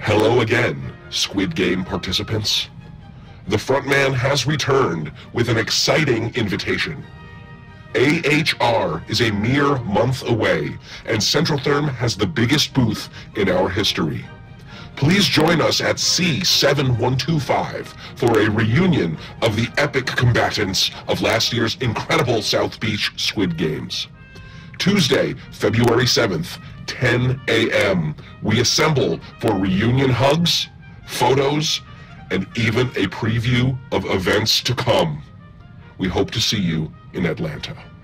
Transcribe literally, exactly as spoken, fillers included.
Hello again, Squid Game participants. The frontman has returned with an exciting invitation. A H R is a mere month away, and Centrotherm has the biggest booth in our history. Please join us at C seven one two five for a reunion of the epic combatants of last year's incredible South Beach Squid Games. Tuesday, February seventh, ten A M, we assemble for reunion hugs, photos, and even a preview of events to come. We hope to see you in Atlanta.